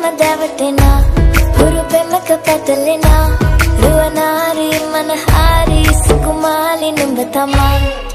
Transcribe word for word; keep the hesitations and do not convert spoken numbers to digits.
දැවටෙනා හුරු පෙමක පැටලෙනා රුවනාරි මනහාරි සුකුමාලි නුඹ තමා